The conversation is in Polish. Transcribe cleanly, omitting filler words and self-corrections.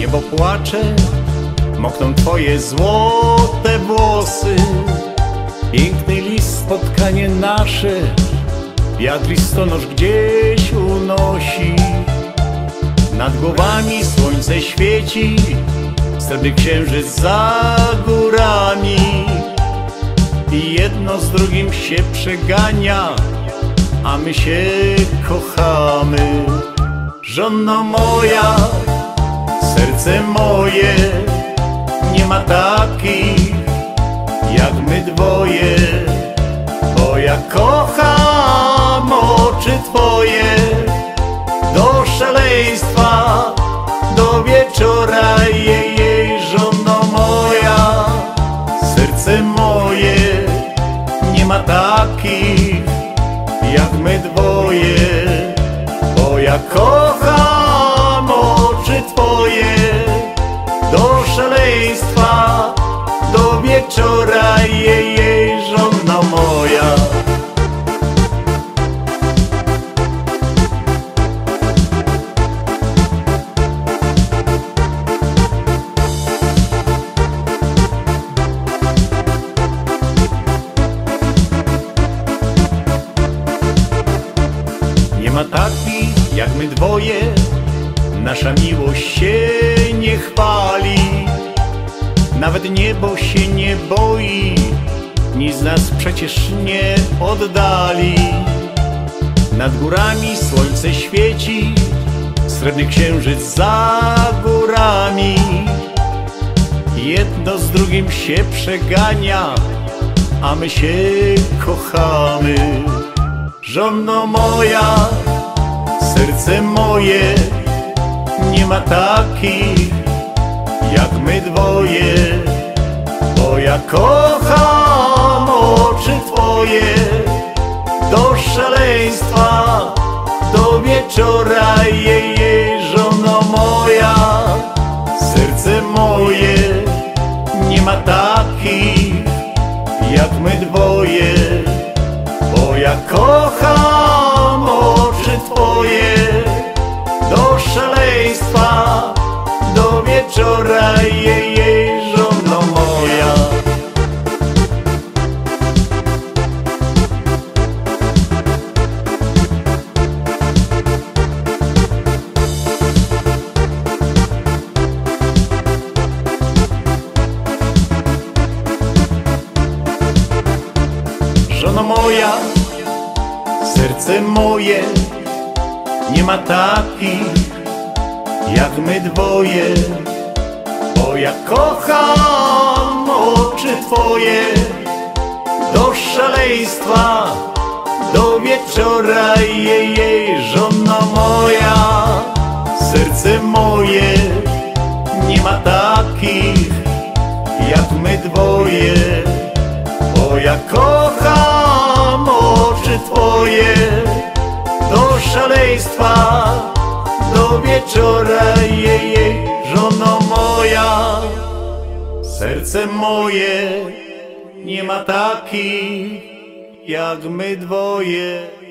Niebo płacze, mokną twoje złote włosy. Piękny list, spotkanie nasze, wiatr listonosz gdzieś unosi. Nad głowami słońce świeci, srebrny księżyc za górami. I jedno z drugim się przegania, a my się kochamy. Żono moja, serce moje, nie ma takich jak my dwoje. Bo ja kocham oczy twoje do szaleństwa, do wieczora. Jej, żono moja, serce moje, nie ma takich jak my dwoje. Bo ja kocham oczy twoje do szaleństwa, do wieczora. Jej, żono moja. Nie ma takich jak my dwoje, nasza miłość się nie chwali. Nawet niebo się nie boi, nic z nas przecież nie oddali. Nad górami słońce świeci, srebrny księżyc za górami. Jedno z drugim się przegania, a my się kochamy. Żono moja, serce moje, nie ma takich jak my dwoje. Bo ja kocham oczy twoje do szaleństwa, do wieczora. Jej, żono moja, serce moje, nie ma takich jak my dwoje. Bo ja kocham oczy twoje do szaleństwa, do wieczora. Jej, żono moja. Żono moja, serce moje, nie ma takich jak my dwoje. Bo ja kocham oczy twoje do szaleństwa, do wieczora. Jej, żono moja, serce moje, nie ma takich jak my dwoje. Bo ja kocham oczy twoje do szaleństwa, do wieczora. Jej, żono moja, serce moje, nie ma takich jak my dwoje.